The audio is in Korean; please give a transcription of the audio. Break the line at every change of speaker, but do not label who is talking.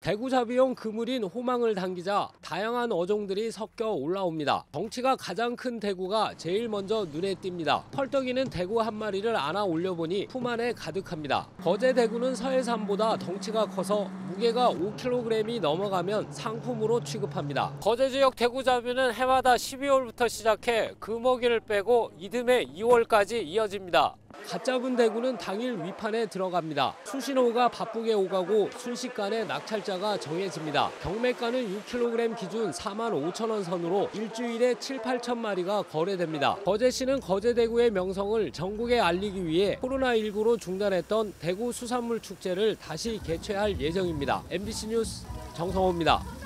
대구잡이용 그물인 호망을 당기자 다양한 어종들이 섞여 올라옵니다. 덩치가 가장 큰 대구가 제일 먼저 눈에 띕니다. 펄떡이는 대구 한 마리를 안아 올려보니 품 안에 가득합니다. 거제 대구는 서해삼보다 덩치가 커서 무게가 5kg이 넘어가면 상품으로 취급합니다. 거제 지역 대구잡이는 해마다 12월부터 시작해 금어기를 빼고 이듬해 2월까지 이어집니다. 갓 잡은 대구는 당일 위판에 들어갑니다. 수신호가 바쁘게 오가고 순식간에 낙찰자가 정해집니다. 경매가는 6kg 기준 45,000원 선으로 일주일에 7, 8천 마리가 거래됩니다. 거제시는 거제대구의 명성을 전국에 알리기 위해 코로나19로 중단했던 대구 수산물 축제를 다시 개최할 예정입니다. MBC 뉴스 정성호입니다.